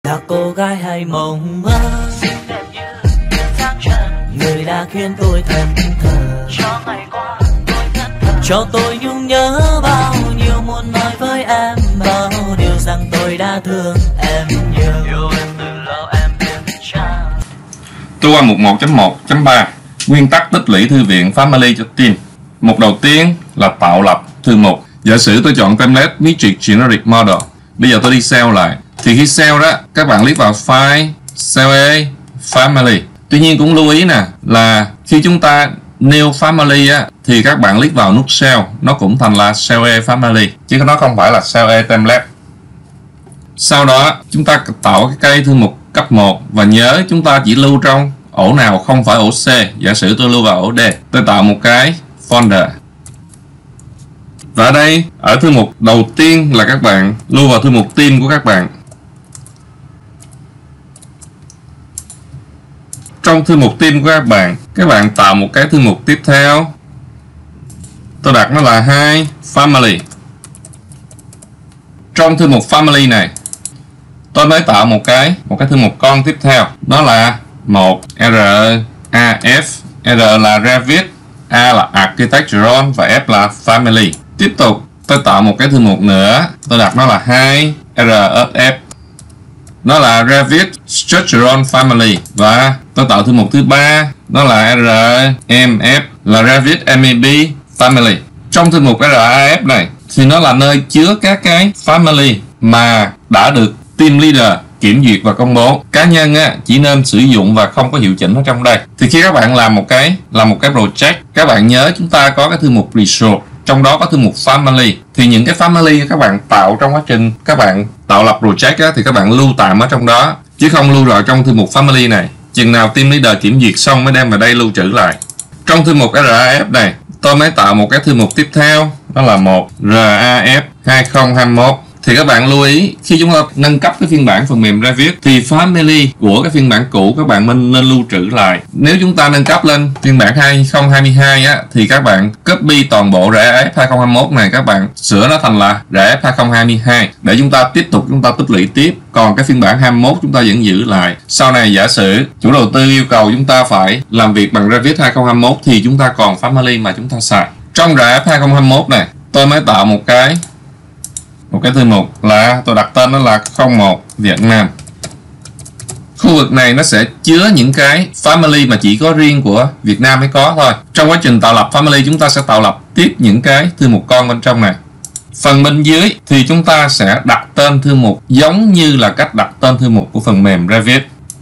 Là cô gái hay mộng mơ, người đã khiến tôi thẫn thờ. Cho tôi nhung nhớ bao nhiêu, muốn nói với em bao điều rằng tôi đã thương em nhiều. Tua 11.1.3 Nguyên tắc tích lũy thư viện Family cho team. Mục đầu tiên là tạo lập thư mục. Giả sử tôi chọn template Matrix Generic Model. Bây giờ tôi đi save lại. Thì khi save đó, các bạn click vào File, Save Family. Tuy nhiên cũng lưu ý nè, là khi chúng ta New Family á, thì các bạn click vào nút Save, nó cũng thành là Save Family, chứ nó không phải là Save Template. Sau đó chúng ta tạo cái cây thư mục cấp 1 và nhớ chúng ta chỉ lưu trong ổ nào không phải ổ C. Giả sử tôi lưu vào ổ D, tôi tạo một cái folder. Và ở đây, ở thư mục đầu tiên là các bạn lưu vào thư mục team của các bạn. Trong thư mục team của các bạn tạo một cái thư mục tiếp theo. Tôi đặt nó là 2 family. Trong thư mục family này, tôi mới tạo một cái thư mục con tiếp theo. Đó là 1 RAF. R là Revit, A là Architectural và F là Family. Tiếp tục tôi tạo một cái thư mục nữa. Tôi đặt nó là 2 RSF. Nó là Revit Structural Family. Và tôi tạo thư mục thứ 3. Đó là RMF, là Revit MEP Family. Trong thư mục RAF này thì nó là nơi chứa các cái family mà đã được team leader kiểm duyệt và công bố. Cá nhân á, chỉ nên sử dụng và không có hiệu chỉnh ở trong đây. Thì khi các bạn làm một cái project, các bạn nhớ chúng ta có cái thư mục resource, trong đó có thư mục family. Thì những cái family các bạn tạo trong quá trình các bạn tạo lập project á, thì các bạn lưu tạm ở trong đó, chứ không lưu vào trong thư mục family này. Chừng nào team leader kiểm duyệt xong mới đem vào đây lưu trữ lại. Trong thư mục RAF này, tôi mới tạo một cái thư mục tiếp theo. Đó là 1 RAF 2021. Thì các bạn lưu ý, khi chúng ta nâng cấp cái phiên bản phần mềm Revit thì family của cái phiên bản cũ các bạn nên lưu trữ lại. Nếu chúng ta nâng cấp lên phiên bản 2022 á, thì các bạn copy toàn bộ RAF 2021 này, các bạn sửa nó thành là RAF 2022 để chúng ta tiếp tục tích lũy tiếp. Còn cái phiên bản 21 chúng ta vẫn giữ lại. Sau này giả sử chủ đầu tư yêu cầu chúng ta phải làm việc bằng Revit 2021 thì chúng ta còn family mà chúng ta xài. Trong RAF 2021 này, tôi mới tạo một cái thư mục là tôi đặt tên nó là 01 Việt Nam. Khu vực này nó sẽ chứa những cái family mà chỉ có riêng của Việt Nam mới có thôi. Trong quá trình tạo lập family, chúng ta sẽ tạo lập tiếp những cái thư mục con bên trong này. Phần bên dưới thì chúng ta sẽ đặt tên thư mục giống như là cách đặt tên thư mục của phần mềm Revit.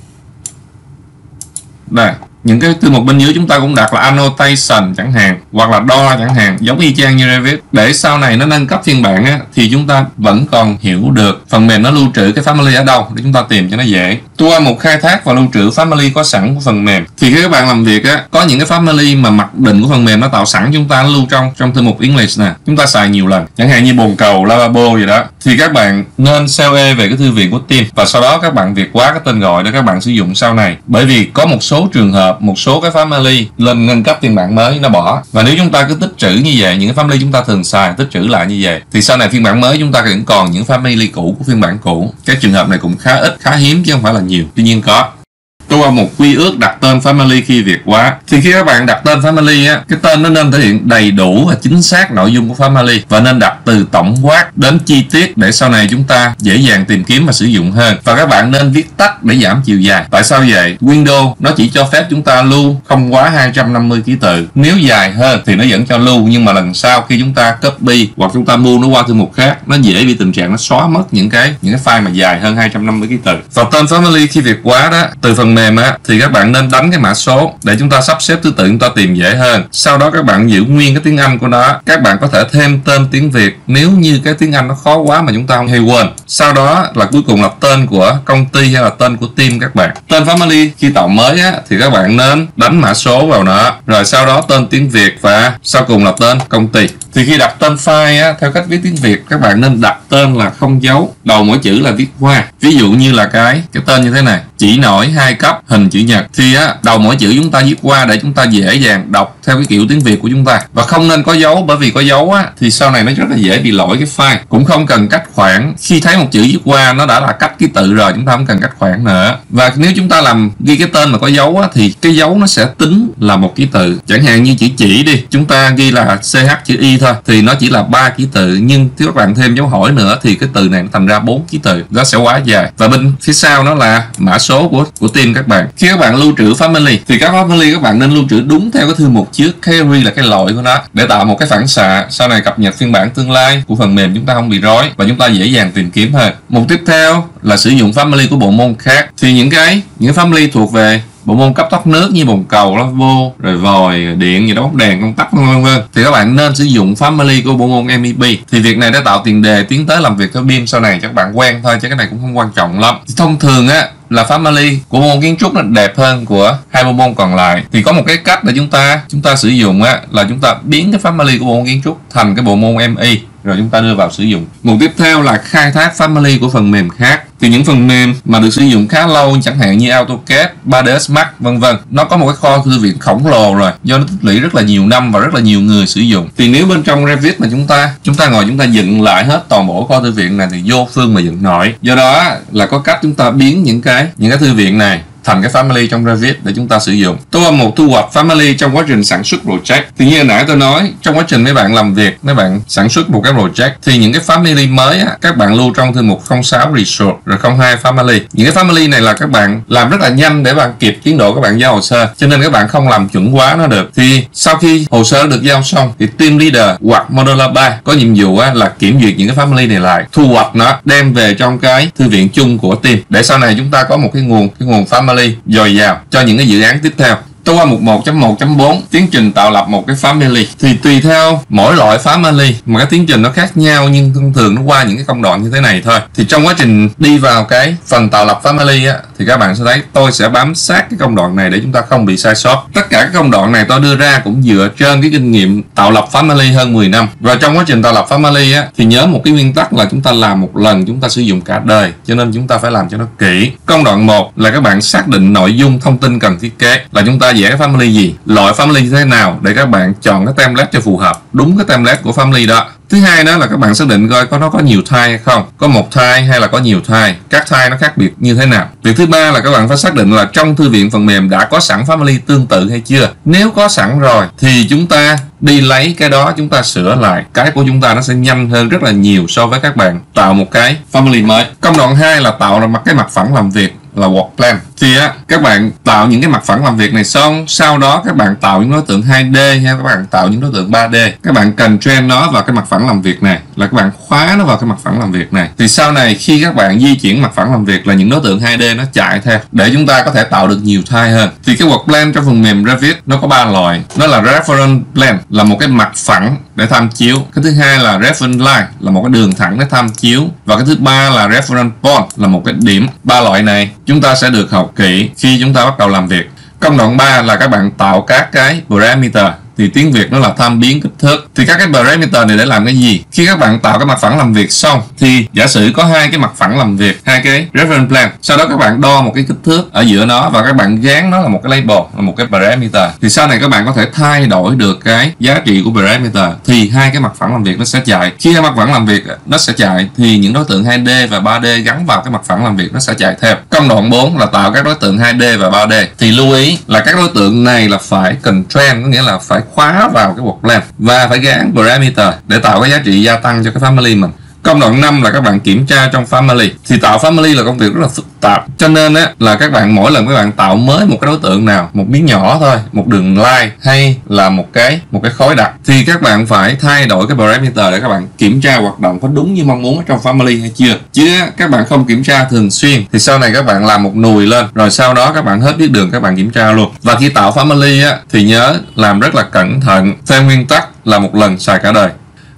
Đây, những cái thư mục bên dưới chúng ta cũng đặt là annotation chẳng hạn, hoặc là đo chẳng hạn, giống y chang như Revit. Để sau này nó nâng cấp phiên bản á, thì chúng ta vẫn còn hiểu được phần mềm nó lưu trữ cái family ở đâu để chúng ta tìm cho nó dễ. Tour một khai thác và lưu trữ family có sẵn của phần mềm. Thì khi các bạn làm việc á, có những cái family mà mặc định của phần mềm nó tạo sẵn, chúng ta lưu trong thư mục English nè, chúng ta xài nhiều lần, chẳng hạn như bồn cầu, lavabo gì đó, thì các bạn nên save về cái thư viện của team và sau đó các bạn việt hóa cái tên gọi để các bạn sử dụng sau này. Bởi vì có một số trường hợp, một số cái family lên nâng cấp phiên bản mới nó bỏ, và nếu chúng ta cứ tích trữ như vậy, những cái family chúng ta thường xài tích trữ lại như vậy, thì sau này phiên bản mới chúng ta vẫn còn những family cũ của phiên bản cũ. Cái trường hợp này cũng khá ít, khá hiếm chứ không phải là nhiều, tuy nhiên có. Tour một quy ước đặt tên family khi việt hóa. Thì khi các bạn đặt tên family á, cái tên nó nên thể hiện đầy đủ và chính xác nội dung của family, và nên đặt từ tổng quát đến chi tiết để sau này chúng ta dễ dàng tìm kiếm và sử dụng hơn. Và các bạn nên viết tắt để giảm chiều dài. Tại sao vậy? Windows nó chỉ cho phép chúng ta lưu không quá 250 ký tự. Nếu dài hơn thì nó vẫn cho lưu, nhưng mà lần sau khi chúng ta copy hoặc chúng ta mua nó qua thư mục khác, nó dễ bị tình trạng nó xóa mất những cái file mà dài hơn 250 ký tự. Và tên family khi việt hóa đó, từ phần mềm á, thì các bạn nên đánh cái mã số để chúng ta sắp xếp thứ tự chúng ta tìm dễ hơn. Sau đó các bạn giữ nguyên cái tiếng Anh của nó. Các bạn có thể thêm tên tiếng Việt nếu như cái tiếng Anh nó khó quá mà chúng ta không hay quên. Sau đó là cuối cùng là tên của công ty hay là tên của team các bạn. Tên family khi tạo mới á, thì các bạn nên đánh mã số vào nó, rồi sau đó tên tiếng Việt và sau cùng là tên công ty. Thì khi đặt tên file á, theo cách viết tiếng Việt các bạn nên đặt tên là không dấu, đầu mỗi chữ là viết hoa. Ví dụ như là cái tên như thế này, chỉ nổi 2 cấp hình chữ nhật, thì á, đầu mỗi chữ chúng ta viết hoa để chúng ta dễ dàng đọc theo cái kiểu tiếng Việt của chúng ta. Và không nên có dấu, bởi vì có dấu á thì sau này nó rất là dễ bị lỗi cái file. Cũng không cần cách khoản, khi thấy một chữ viết hoa nó đã là cách ký tự rồi, chúng ta không cần cách khoản nữa. Và nếu chúng ta làm ghi cái tên mà có dấu á, thì cái dấu nó sẽ tính là một ký tự. Chẳng hạn như chữ chỉ đi, chúng ta ghi là CH chữ Y thôi thì nó chỉ là 3 ký tự, nhưng nếu các bạn thêm dấu hỏi nữa thì cái từ này nó thành ra 4 ký tự, nó sẽ quá dài. Và bên phía sau nó là mã số của team các bạn. Khi các bạn lưu trữ family thì các family các bạn nên lưu trữ đúng theo cái thư mục trước, carry là cái lỗi của nó, để tạo một cái phản xạ sau này cập nhật phiên bản tương lai của phần mềm chúng ta không bị rối và chúng ta dễ dàng tìm kiếm hơn. Mục tiếp theo là sử dụng family của bộ môn khác. Thì những cái family thuộc về bộ môn cấp thoát nước như bồn cầu, lavabo, rồi vòi, điện, gì đó, bóng đèn, công tắc, vân vân, thì các bạn nên sử dụng family của bộ môn MEP. Thì việc này đã tạo tiền đề tiến tới làm việc theo BIM sau này cho các bạn quen thôi, chứ cái này cũng không quan trọng lắm. Thì thông thường á là family của môn kiến trúc nó đẹp hơn của hai bộ môn còn lại. Thì có một cái cách để chúng ta sử dụng á là chúng ta biến cái family của bộ môn kiến trúc thành cái bộ môn ME rồi chúng ta đưa vào sử dụng. Mục tiếp theo là khai thác family của phần mềm khác. Thì những phần mềm mà được sử dụng khá lâu chẳng hạn như AutoCAD, 3ds Max vân vân, nó có một cái kho thư viện khổng lồ rồi, do nó tích lũy rất là nhiều năm và rất là nhiều người sử dụng. Thì nếu bên trong Revit mà chúng ta ngồi chúng ta dựng lại hết toàn bộ kho thư viện này thì vô phương mà dựng nổi. Do đó là có cách chúng ta biến những cái thư viện này thành cái family trong Revit để chúng ta sử dụng. Tôi một thu hoạch family trong quá trình sản xuất project. Thì như hồi nãy tôi nói, trong quá trình mấy bạn làm việc, mấy bạn sản xuất một cái project thì những cái family mới á, các bạn lưu trong thư mục 06 resource rồi 02 family. Những cái family này là các bạn làm rất là nhanh để bạn kịp tiến độ các bạn giao hồ sơ, cho nên các bạn không làm chuẩn quá nó được. Thì sau khi hồ sơ được giao xong thì team leader hoặc modular 3 có nhiệm vụ á, là kiểm duyệt những cái family này lại, thu hoạch nó, đem về trong cái thư viện chung của team để sau này chúng ta có một cái nguồn family dồi dào cho những cái dự án tiếp theo. Toa mục 1.1.4 tiến trình tạo lập một cái family. Thì tùy theo mỗi loại family mà cái tiến trình nó khác nhau, nhưng thông thường nó qua những cái công đoạn như thế này thôi. Thì trong quá trình đi vào cái phần tạo lập family á, thì các bạn sẽ thấy tôi sẽ bám sát cái công đoạn này để chúng ta không bị sai sót. Tất cả các công đoạn này tôi đưa ra cũng dựa trên cái kinh nghiệm tạo lập family hơn 10 năm. Và trong quá trình tạo lập family á, thì nhớ một cái nguyên tắc là chúng ta làm một lần chúng ta sử dụng cả đời, cho nên chúng ta phải làm cho nó kỹ. Công đoạn 1 là các bạn xác định nội dung thông tin cần thiết kế, là chúng ta vẽ cái family gì, loại family như thế nào để các bạn chọn cái template cho phù hợp, đúng cái template của family đó. Thứ hai đó là các bạn xác định coi nó có nhiều type hay không, có một type hay là có nhiều type, các type nó khác biệt như thế nào. Việc thứ ba là các bạn phải xác định là trong thư viện phần mềm đã có sẵn family tương tự hay chưa. Nếu có sẵn rồi thì chúng ta đi lấy cái đó, chúng ta sửa lại, cái của chúng ta nó sẽ nhanh hơn rất là nhiều so với các bạn tạo một cái family mới. Công đoạn 2 là tạo ra cái mặt phẳng làm việc, là work plan. Thì các bạn tạo những cái mặt phẳng làm việc này xong, sau đó các bạn tạo những đối tượng 2D hay các bạn tạo những đối tượng 3D. Các bạn cần train nó vào cái mặt phẳng làm việc này, là các bạn khóa nó vào cái mặt phẳng làm việc này. Thì sau này khi các bạn di chuyển mặt phẳng làm việc là những đối tượng 2D nó chạy theo để chúng ta có thể tạo được nhiều type hơn. Thì cái work plan trong phần mềm Revit nó có 3 loại. Nó là reference plan là một cái mặt phẳng để tham chiếu. Cái thứ hai là reference line là một cái đường thẳng để tham chiếu. Và cái thứ ba là reference point là một cái điểm. 3 loại này chúng ta sẽ được học kỹ khi chúng ta bắt đầu làm việc. Công đoạn 3 là các bạn tạo các cái parameter. Thì tiếng Việt nó là tham biến kích thước. Thì các cái parameter này để làm cái gì? Khi các bạn tạo cái mặt phẳng làm việc xong thì giả sử có hai cái mặt phẳng làm việc, hai cái reference plan. Sau đó các bạn đo một cái kích thước ở giữa nó và các bạn gán nó là một cái label, là một cái parameter. Thì sau này các bạn có thể thay đổi được cái giá trị của parameter. Thì hai cái mặt phẳng làm việc nó sẽ chạy. Khi hai mặt phẳng làm việc nó sẽ chạy thì những đối tượng 2D và 3D gắn vào cái mặt phẳng làm việc nó sẽ chạy theo. Công đoạn 4 là tạo các đối tượng 2D và 3D. Thì lưu ý là các đối tượng này là phải constraint, có nghĩa là phải khóa vào cái work plan và phải gán parameter để tạo cái giá trị gia tăng cho cái family mình. Công đoạn 5 là các bạn kiểm tra trong family. Thì tạo family là công việc rất là phức tạp, cho nên là các bạn mỗi lần các bạn tạo mới một cái đối tượng nào, một miếng nhỏ thôi, một đường line hay là một cái khối đặc, thì các bạn phải thay đổi cái parameter để các bạn kiểm tra hoạt động có đúng như mong muốn ở trong family hay chưa. Chứ các bạn không kiểm tra thường xuyên thì sau này các bạn làm một nùi lên rồi sau đó các bạn hết biết đường các bạn kiểm tra luôn. Và khi tạo family thì nhớ làm rất là cẩn thận, theo nguyên tắc là một lần xài cả đời.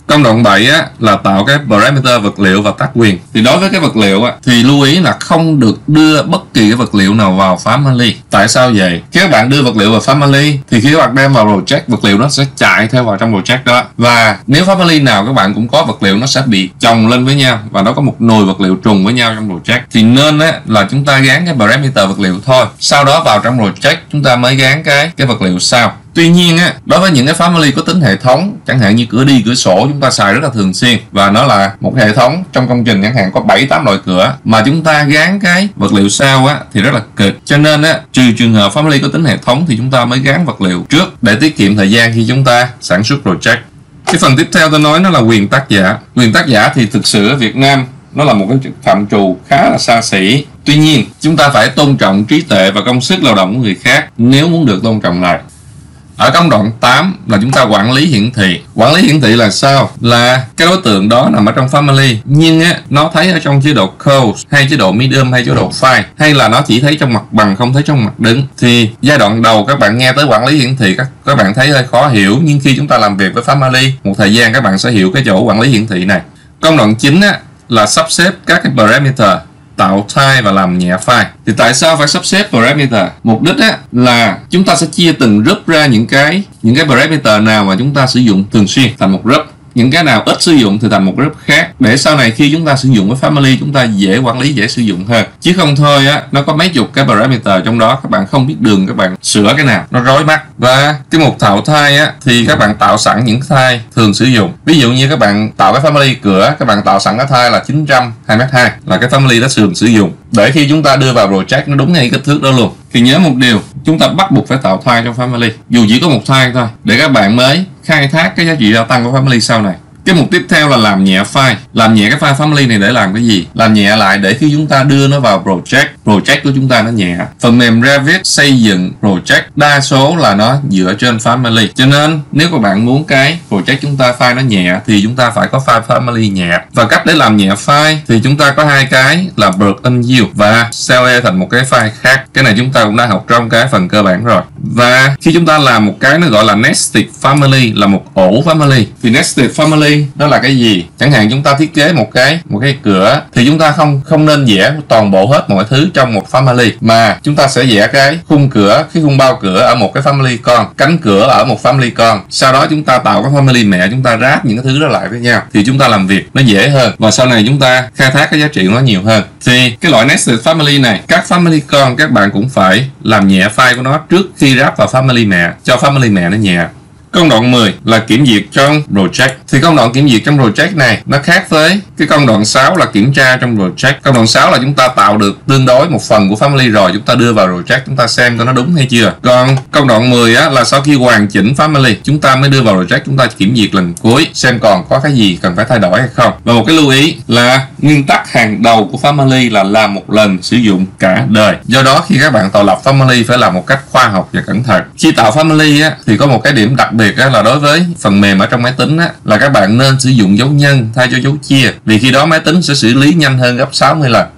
Công đoạn 7 á, là tạo cái parameter vật liệu và tác quyền. Thì đối với cái vật liệu á, thì lưu ý là không được đưa bất kỳ cái vật liệu nào vào family. Tại sao vậy? Khi các bạn đưa vật liệu vào family thì khi các bạn đem vào project, vật liệu nó sẽ chạy theo vào trong project đó. Và nếu family nào các bạn cũng có vật liệu nó sẽ bị chồng lên với nhau và nó có một nồi vật liệu trùng với nhau trong project. Thì nên á, là chúng ta gán cái parameter vật liệu thôi. Sau đó vào trong project chúng ta mới gán cái vật liệu sau. Tuy nhiên á, đối với những cái family có tính hệ thống, chẳng hạn như cửa đi, cửa sổ chúng ta xài rất là thường xuyên và nó là một hệ thống trong công trình chẳng hạn có 7-8 loại cửa mà chúng ta gán cái vật liệu sau á thì rất là cực. Cho nên á, trừ trường hợp family có tính hệ thống thì chúng ta mới gán vật liệu trước để tiết kiệm thời gian khi chúng ta sản xuất project. Cái phần tiếp theo tôi nói nó là quyền tác giả. Quyền tác giả thì thực sự ở Việt Nam nó là một cái phạm trù khá là xa xỉ. Tuy nhiên chúng ta phải tôn trọng trí tuệ và công sức lao động của người khác nếu muốn được tôn trọng lại. Ở công đoạn 8 là chúng ta quản lý hiển thị. Quản lý hiển thị là sao? Là cái đối tượng đó nằm ở trong family nhưng á, nó thấy ở trong chế độ close hay chế độ medium hay chế độ file, hay là nó chỉ thấy trong mặt bằng không thấy trong mặt đứng. Thì giai đoạn đầu các bạn nghe tới quản lý hiển thị các bạn thấy hơi khó hiểu, nhưng khi chúng ta làm việc với family một thời gian các bạn sẽ hiểu cái chỗ quản lý hiển thị này. Công đoạn 9 á, là sắp xếp các cái parameter, tạo type và làm nhẹ file. Thì tại sao phải sắp xếp parameter? Mục đích á, là chúng ta sẽ chia từng group ra những cái parameter nào mà chúng ta sử dụng thường xuyên thành một group, những cái nào ít sử dụng thì thành một group khác, để sau này khi chúng ta sử dụng với family chúng ta dễ quản lý, dễ sử dụng hơn. Chứ không thôi á, nó có mấy chục cái parameter trong đó các bạn không biết đường các bạn sửa cái nào, nó rối mắt. Và cái mục tạo type á, thì các bạn tạo sẵn những type thường sử dụng. Ví dụ như các bạn tạo cái family cửa, các bạn tạo sẵn cái type là 900 2m2 là cái family đó thường sử dụng, để khi chúng ta đưa vào project nó đúng ngay kích thước đó luôn. Thì nhớ một điều, chúng ta bắt buộc phải tạo type trong family, dù chỉ có một type thôi, để các bạn mới khai thác cái giá trị gia tăng của family sau này. Cái mục tiếp theo là làm nhẹ file. Làm nhẹ cái file family này để làm cái gì? Làm nhẹ lại để khi chúng ta đưa nó vào project của chúng ta nó nhẹ. Phần mềm Revit xây dựng project đa số là nó dựa trên family. Cho nên nếu các bạn muốn cái project chúng ta file nó nhẹ thì chúng ta phải có file family nhẹ. Và cách để làm nhẹ file thì chúng ta có hai cái là Burke and Yield và CLE thành một cái file khác. Cái này chúng ta cũng đã học trong cái phần cơ bản rồi. Và khi chúng ta làm một cái nó gọi là nested family, là một ổ family, thì nested family đó là cái gì? Chẳng hạn chúng ta thiết kế một cái cửa thì chúng ta không nên vẽ toàn bộ hết mọi thứ trong một family, mà chúng ta sẽ vẽ cái khung cửa, cái khung bao cửa ở một cái family con, cánh cửa ở một family con. Sau đó chúng ta tạo cái family mẹ, chúng ta ráp những cái thứ đó lại với nhau thì chúng ta làm việc nó dễ hơn và sau này chúng ta khai thác cái giá trị nó nhiều hơn. Thì cái loại nested family này, các family con các bạn cũng phải làm nhẹ file của nó trước khi ráp vào family mẹ, cho family mẹ nó nhẹ. Công đoạn 10 là kiểm duyệt trong project. Thì công đoạn kiểm duyệt trong project này nó khác với cái công đoạn 6 là kiểm tra trong project. Công đoạn 6 là chúng ta tạo được tương đối một phần của family rồi, chúng ta đưa vào project chúng ta xem coi nó đúng hay chưa. Còn công đoạn 10 á, là sau khi hoàn chỉnh family chúng ta mới đưa vào project, chúng ta kiểm duyệt lần cuối xem còn có cái gì cần phải thay đổi hay không. Và một cái lưu ý là nguyên tắc hàng đầu của family là làm một lần sử dụng cả đời. Do đó khi các bạn tạo lập family phải làm một cách khoa học và cẩn thận. Khi tạo family á, thì có một cái điểm đặc biệt á, là đối với phần mềm ở trong máy tính á, là các bạn nên sử dụng dấu nhân thay cho dấu chia, vì khi đó máy tính sẽ xử lý nhanh hơn gấp 60 lần.